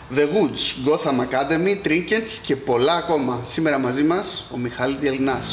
The Woods, Gotham Academy, Trinkets και πολλά ακόμα. Σήμερα μαζί μας ο Μιχάλης Διαλυνάς.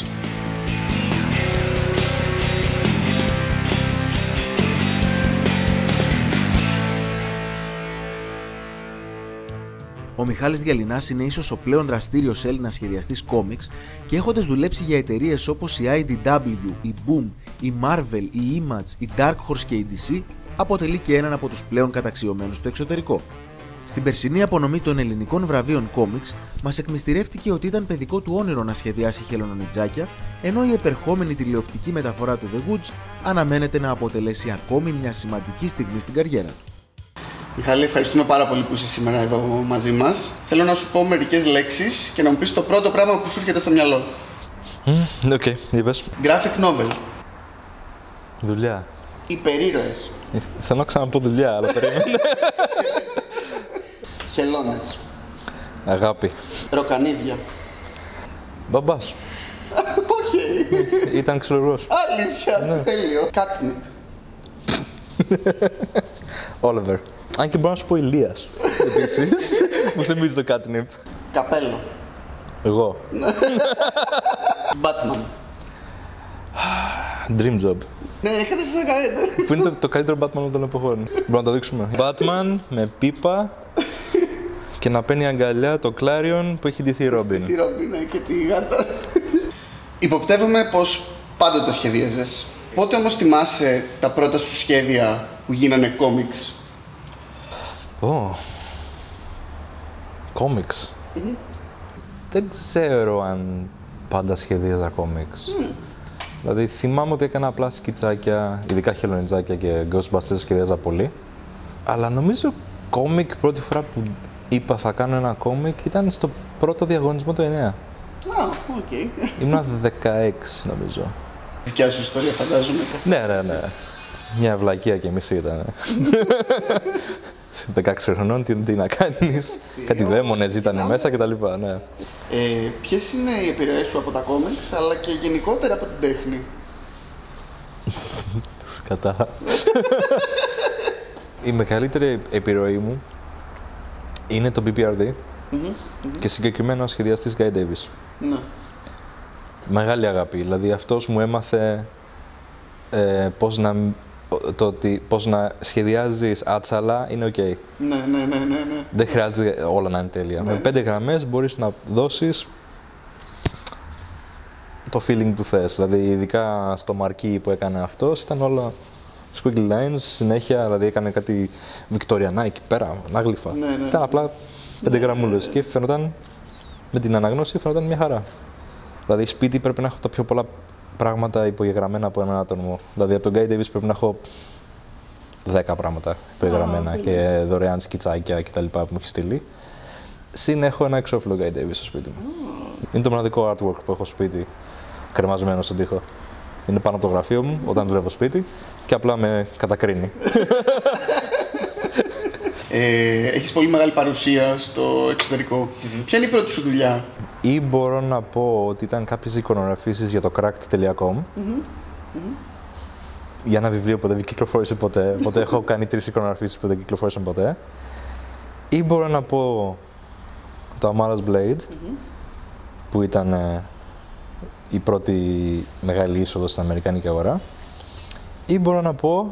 Ο Μιχάλης Διαλυνάς είναι ίσως ο πλέον δραστήριος Έλληνας σχεδιαστής κόμιξ και έχοντας δουλέψει για εταιρείες όπως η IDW, η Boom, η Marvel, η Image, η Dark Horse και η DC, αποτελεί και έναν από τους πλέον καταξιωμένους στο εξωτερικό. Στην περσινή απονομή των ελληνικών βραβείων κόμιξ, μας εκμυστηρεύτηκε ότι ήταν παιδικό του όνειρο να σχεδιάσει χελωνονιτζάκια, ενώ η επερχόμενη τηλεοπτική μεταφορά του The Woods αναμένεται να αποτελέσει ακόμη μια σημαντική στιγμή στην καριέρα του. Μιχάλη, ευχαριστούμε πάρα πολύ που είσαι σήμερα εδώ μαζί μας. Θέλω να σου πω μερικές λέξεις και να μου πεις το πρώτο πράγμα που σου έρχεται στο μυαλό. Οκ, είπες. Graphic novel. Δουλειά. Υπερήρωες. Θέλω να ξαναπώ δουλειά, αλλά περίμενε. Χελώνες. Αγάπη. Ροκανίδια. Μπαμπάς. Όχι. Ήταν ξυλουργός. Αλήθεια, τέλειο. Catnip. Όλιβερ. Αν και μπορώ να σου πω Ηλίας. Επίσης. Μου θυμίζει το Catnip. Καπέλο. Εγώ. Batman. Dream job. Ναι, έκανες ένα καρέτε. Πού είναι το καλύτερο Batman των εποχών. Μπορούμε να το δείξουμε. Batman με πίπα και να παίρνει αγκαλιά το Clarion που έχει ντυθεί η Robin. Τη Robin και τη γάτα. Υποπτεύομαι πως πάντοτε σχεδίαζες. Πότε όμως θυμάσαι τα πρώτα σου σχέδια που γίνανε κόμιξ? Κόμιξ. Δεν ξέρω αν πάντα σχεδίαζα κόμιξ. Δηλαδή θυμάμαι ότι έκανα απλά σκιτσάκια, ειδικά χελονιτζάκια και Ghostbusters σχεδίαζα πολύ. Αλλά νομίζω κόμικ πρώτη φορά που είπα θα κάνω ένα κόμικ ήταν στο πρώτο διαγωνισμό του 9. Οκ. Ήμουν 16 νομίζω. Δικιά σου ιστορία φαντάζομαι. Ναι. Μια βλακεία και μισή ήταν. 16 χρονών, τι να κάνεις, κάτι δαίμονες ήταν μέσα κτλ. Ναι. Ποιες είναι οι επιρροές σου από τα κόμιξ, αλλά και γενικότερα από την τέχνη? Σκατά. Η μεγαλύτερη επιρροή μου είναι το BPRD και συγκεκριμένα ο σχεδιαστής Guy Davis. Ναι. Μεγάλη αγάπη, δηλαδή αυτός μου έμαθε πώς να σχεδιάζεις άτσαλα είναι ok. Ναι. Δεν χρειάζεται όλα να είναι τέλεια. Ναι. Με 5 γραμμές μπορείς να δώσεις το feeling που θες. Δηλαδή, ειδικά στο μαρκί που έκανε αυτός, ήταν όλα squiggly lines, συνέχεια, δηλαδή έκανε κάτι βικτοριανά εκεί πέρα, ανάγλυφα. Ναι. Ήταν απλά 5 γραμμούλες και φαίνονταν, με την αναγνώση φαίνονταν μια χαρά. Δηλαδή, σπίτι πρέπει να έχω τα πιο πολλά πράγματα υπογεγραμμένα από έναν άτομο. Δηλαδή, από τον Guy Davis πρέπει να έχω 10 πράγματα υπογεγραμμένα και δωρεάν σκιτσάκια κτλ. Που μου έχει στείλει. Συν έχω ένα εξώφυλλο Guy Davis στο σπίτι μου. Είναι το μοναδικό artwork που έχω σπίτι, κρεμασμένο στον τοίχο. Είναι πάνω από το γραφείο μου όταν δουλεύω σπίτι και απλά με κατακρίνει. Έχεις πολύ μεγάλη παρουσία στο εξωτερικό. Ποια είναι η πρώτη σου δουλειά? Ή μπορώ να πω ότι ήταν κάποιες εικονογραφήσεις για το cracked.com για ένα βιβλίο που δεν κυκλοφόρησε ποτέ. Οπότε έχω κάνει 3 εικονογραφήσεις που δεν κυκλοφόρησαν ποτέ. Ή μπορώ να πω το Amara's Blade, που ήταν η πρώτη μεγάλη είσοδο στην αμερικάνικη αγορά. Ή μπορώ να πω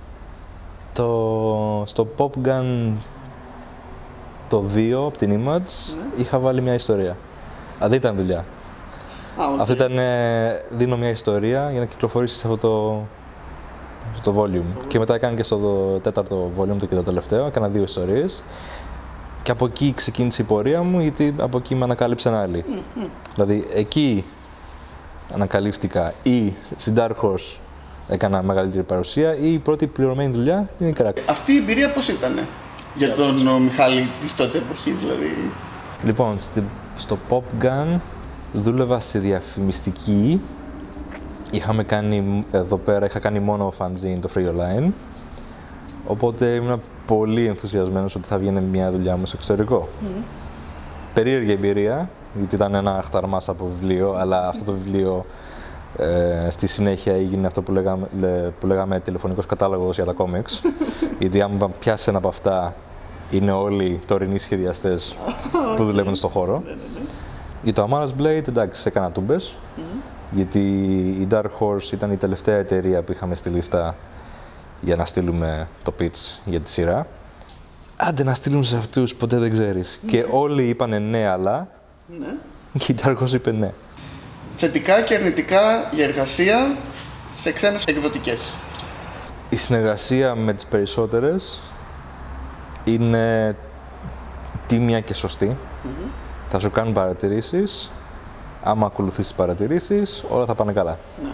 στο Pop Gun το 2 από την Image είχα βάλει μια ιστορία. Δεν ήταν δουλειά. Αυτό ήταν, δίνω μια ιστορία για να κυκλοφορήσει σε αυτό το volume. Και μετά έκανα και στο 4ο volume, το και το τελευταίο, έκανα 2 ιστορίες. Και από εκεί ξεκίνησε η πορεία μου, γιατί από εκεί με ανακάλυψαν άλλοι. Δηλαδή, εκεί ανακαλύφθηκα ή στην Dark Horse έκανα μεγαλύτερη παρουσία ή η πρώτη πληρωμένη δουλειά είναι η Crack. Αυτή η εμπειρία πώς ήτανε για τον Μιχάλη της τότε εποχής, δηλαδή? Λοιπόν, στο Pop Gun δούλευα στη διαφημιστική. Είχαμε κάνει, εδώ πέρα είχα κάνει μόνο fanzine, το Free Online. Οπότε ήμουν πολύ ενθουσιασμένος ότι θα βγαίνει μια δουλειά μου στο εξωτερικό. Περίεργη εμπειρία, γιατί ήταν ένα αχταρμάς από βιβλίο, αλλά αυτό το βιβλίο στη συνέχεια έγινε αυτό που λέγαμε τηλεφωνικός κατάλογος για τα κόμιξ. Γιατί αν πιάσει ένα από αυτά, είναι όλοι τωρινοί σχεδιαστές που δουλεύουν στο χώρο. Για το Amara's Blade, εντάξει, έκανα τούμπες. Γιατί η Dark Horse ήταν η τελευταία εταιρεία που είχαμε στη λίστα για να στείλουμε το pitch για τη σειρά. Άντε να στείλουμε σε αυτούς, ποτέ δεν ξέρεις. Και όλοι είπανε ναι, αλλά και η Dark Horse είπε ναι. Θετικά και αρνητικά για εργασία σε ξένες εκδοτικές. Η συνεργασία με τις περισσότερες είναι τίμια και σωστή. Θα σου κάνουν παρατηρήσεις. Άμα ακολουθείς τις παρατηρήσεις, όλα θα πάνε καλά. Ναι.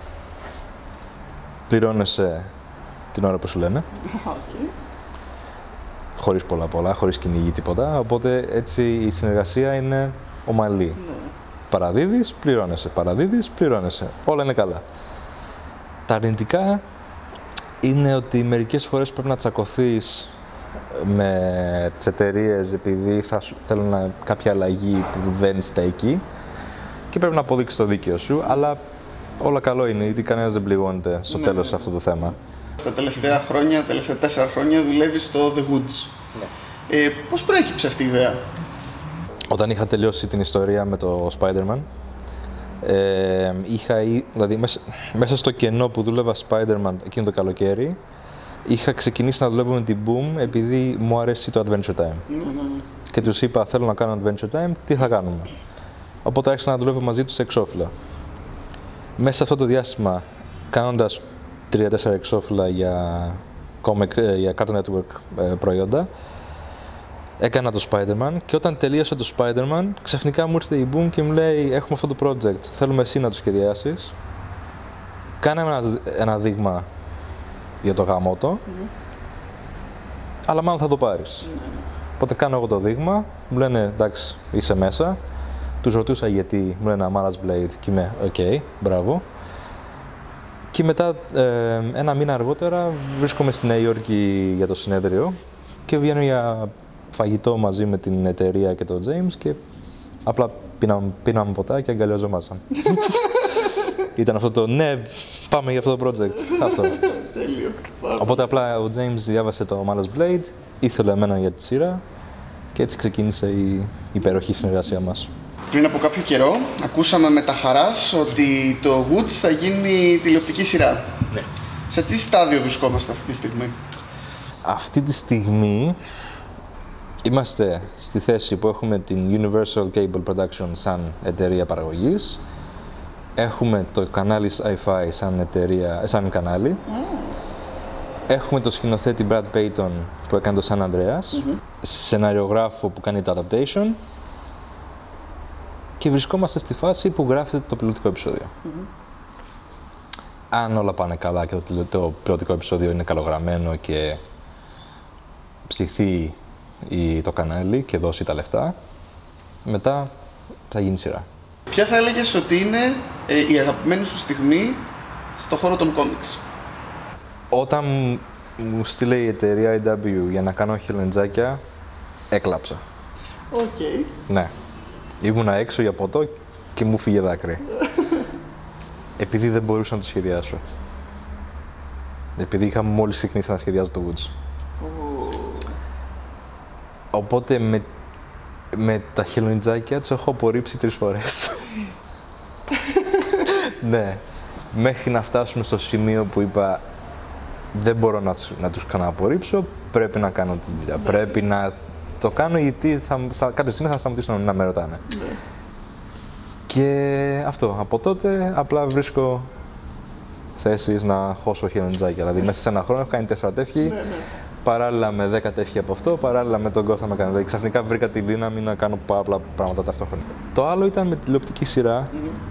Πληρώνεσαι την ώρα που σου λένε. Χωρίς πολλά, χωρίς κυνηγή τίποτα. Οπότε έτσι η συνεργασία είναι ομαλή. Ναι. Παραδίδεις, πληρώνεσαι. Όλα είναι καλά. Τα αρνητικά είναι ότι μερικές φορές πρέπει να τσακωθείς με τις εταιρείες επειδή θα θέλουν κάποια αλλαγή που δεν στέκει και πρέπει να αποδείξεις το δίκαιο σου, αλλά όλα καλό είναι, γιατί κανένας δεν πληγώνεται στο τέλος σε αυτό το θέμα. Τα τελευταία 4 χρόνια δουλεύεις στο The Woods. Πώς προέκυψε αυτή η ιδέα? Όταν είχα τελειώσει την ιστορία με το Spider-Man, δηλαδή μέσα στο κενό που δούλευα Spider-Man εκείνο το καλοκαίρι, είχα ξεκινήσει να δουλεύω με την Boom επειδή μου αρέσει το Adventure Time. Και τους είπα, θέλω να κάνω Adventure Time, τι θα κάνουμε? Οπότε άρχισα να δουλεύω μαζί τους σε εξώφυλλα. Μέσα σε αυτό το διάστημα, κάνοντας 3-4 εξώφυλλα για Cartoon Network προϊόντα, έκανα το Spider-Man και όταν τελείωσα το Spider-Man, ξαφνικά μου ήρθε η Boom και μου λέει: έχουμε αυτό το project, θέλουμε εσύ να το σχεδιάσεις. Κάναμε ένα δείγμα για το γαμότο, αλλά μάλλον θα το πάρεις. Οπότε κάνω εγώ το δείγμα, μου λένε εντάξει, είσαι μέσα. Τους ρωτούσα γιατί, μου λένε Amara's Blade και είμαι οκ, μπράβο. Και μετά, ένα μήνα αργότερα, βρίσκομαι στη Νέα Υόρκη για το συνέδριο και βγαίνω για φαγητό μαζί με την εταιρεία και τον James και απλά πίναμε ποτά και αγκαλιαζόμασταν. Ήταν αυτό το ναι, πάμε για αυτό το project. Αυτό. Οπότε απλά ο James διάβασε το Amara's Blade, ήθελε εμένα για τη σειρά και έτσι ξεκίνησε η υπέροχη συνεργασία μας. Πριν από κάποιο καιρό ακούσαμε με τα χαράς ότι το Woods θα γίνει τηλεοπτική σειρά. Ναι. Σε τι στάδιο βρισκόμαστε αυτή τη στιγμή? Αυτή τη στιγμή είμαστε στη θέση που έχουμε την Universal Cable Production σαν εταιρεία παραγωγής. Έχουμε το κανάλι Sci-Fi σαν κανάλι. Έχουμε το σκηνοθέτη Brad Payton που έκανε το San Andreas. Σεναριογράφο που κάνει το adaptation. Και βρισκόμαστε στη φάση που γράφεται το πιλωτικό επεισόδιο. Αν όλα πάνε καλά και το πιλωτικό επεισόδιο είναι καλογραμμένο και ψηθεί το κανάλι και δώσει τα λεφτά, μετά θα γίνει σειρά. Ποια θα έλεγες ότι είναι η αγαπημένη σου στιγμή στον χώρο των κόμιξ? Όταν μου στείλε η εταιρεία IW για να κάνω χελεντζάκια, έκλαψα. Οκ. Ναι. Ήμουνα έξω για ποτό και μου φύγε δάκρυ. Επειδή δεν μπορούσα να το σχεδιάσω. Επειδή είχα μόλις ξεκινήσει να σχεδιάζω το Woods. Οπότε με τα χελονιτζάκια τους έχω απορρίψει 3 φορές. Ναι. Μέχρι να φτάσουμε στο σημείο που είπα δεν μπορώ να τους ξανααπορρίψω, πρέπει να κάνω τη δουλειά. Πρέπει να το κάνω γιατί κάποια στιγμή θα σταματήσουν να με ρωτάνε. Και αυτό, από τότε απλά βρίσκω θέσεις να χώσω χελονιτζάκια. Δηλαδή μέσα σε ένα χρόνο έχω κάνει 4 τεύχη, παράλληλα με 10 τεύχη από αυτό, παράλληλα με τον Gotham έκανα. Δηλαδή ξαφνικά βρήκα τη δύναμη να κάνω πολλά πράγματα ταυτόχρονα. Το άλλο ήταν με τηλεοπτική σειρά.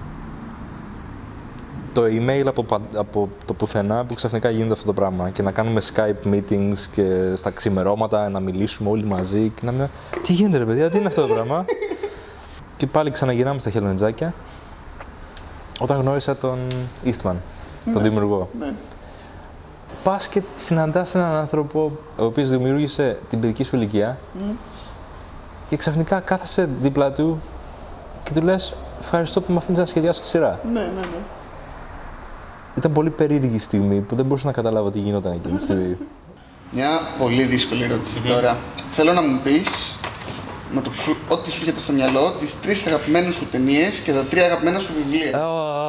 Το email από το πουθενά που ξαφνικά γίνεται αυτό το πράγμα και να κάνουμε Skype meetings και στα ξημερώματα να μιλήσουμε όλοι μαζί και να μιλάμε. Τι γίνεται ρε παιδιά, τι είναι αυτό το πράγμα? Και πάλι ξαναγυρνάμε στα χελονιτζάκια όταν γνώρισα τον Eastman, τον δημιουργό. Πας και συναντάς έναν άνθρωπο ο οποίος δημιούργησε την παιδική σου ηλικία και ξαφνικά κάθεσαι δίπλα του και του λες ευχαριστώ που με αφήνεις να σχεδιάσω τη σειρά. Ήταν πολύ περίεργη στιγμή που δεν μπορούσα να καταλάβω τι γινόταν εκείνη τη στιγμή. Μια πολύ δύσκολη ερώτηση τώρα. Θέλω να μου πεις, με ό,τι σου έρχεται στο μυαλό, τις 3 αγαπημένες σου ταινίες και τα 3 αγαπημένα σου βιβλία.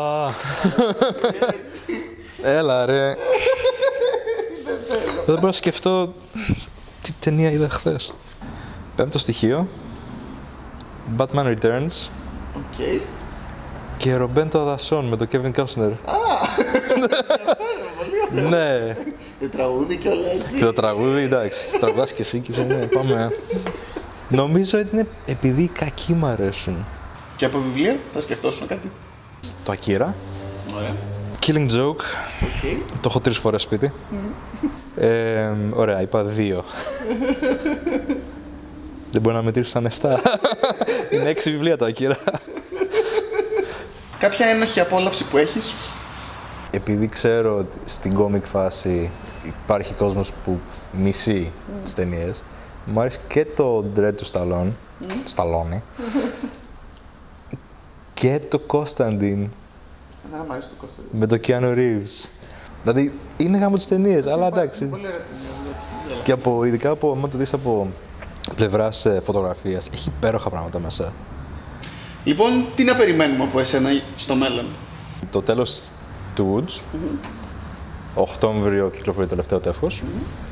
Έλα ρε. Δεν μπορώ να σκεφτώ τι ταινία είδα χθες. Πέμπτο στοιχείο. Batman Returns. Οκ. Και Ρομπέντο Αδασόν με τον Kevin Costner. Πολύ ωραίο. Ναι. Το τραγούδι και όλα έτσι. Και το τραγούδι, εντάξει. Τραγουδάς και εσύ και είσαι, ναι, πάμε. Νομίζω ότι είναι επειδή οι κακοί μ' αρέσουν. Και από βιβλία, θα σκεφτόσουν κάτι. Το Akira. Ωραία. Killing Joke. Okay. Το έχω 3 φορές σπίτι. Ωραία, είπα 2. Δεν μπορεί να μετρήσω σαν 7. Είναι 6 βιβλία το Akira. Κάποια ένοχη απόλαυση που έχεις? Επειδή ξέρω ότι στην κόμικ φάση υπάρχει κόσμος που μισεί τις ταινίες, μου άρεσε και το Dread του Σταλόνι και το Constantine με το Keanu Reeves. Δηλαδή είναι γάμο τις ταινίες, αλλά εντάξει. Και ειδικά άμα το δεις από πλευράς φωτογραφίας, έχει υπέροχα πράγματα μέσα. Λοιπόν, τι να περιμένουμε από εσένα στο μέλλον? Το τέλος του Woods, Οκτώβριο κυκλοφορεί το τελευταίο τεύχος.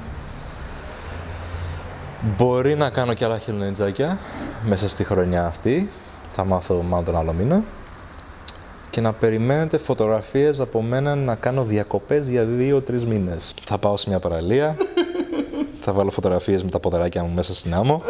Μπορεί να κάνω και άλλα χελονιτζάκια μέσα στη χρονιά αυτή, θα μάθω μάλλον τον άλλο μήνα. Και να περιμένετε φωτογραφίες από μένα να κάνω διακοπές για 2-3 μήνες. Θα πάω σε μια παραλία, θα βάλω φωτογραφίες με τα ποδαράκια μου μέσα στην άμμο.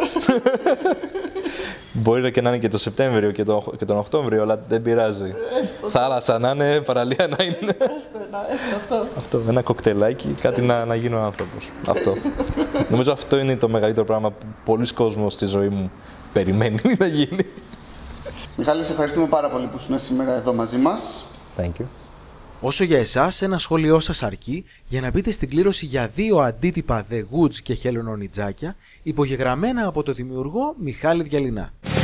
Μπορεί και να είναι και το Σεπτέμβριο και τον Οκτώβριο, αλλά δεν πειράζει. Θάλασσα να είναι, παραλία να είναι. Έστω Αυτό, ένα κοκτελάκι, κάτι να γίνω άνθρωπος. Αυτό. Νομίζω αυτό είναι το μεγαλύτερο πράγμα που πολλοί κόσμος στη ζωή μου περιμένει να γίνει. Μιχάλη, σε ευχαριστούμε πάρα πολύ που ήσουν σήμερα εδώ μαζί μας. Thank you. Όσο για εσάς, ένα σχόλιο σας αρκεί για να μπείτε στην κλήρωση για 2 αντίτυπα The Woods και χελονονιτζάκια, υπογεγραμμένα από το δημιουργό Μιχάλη Διαλυνά.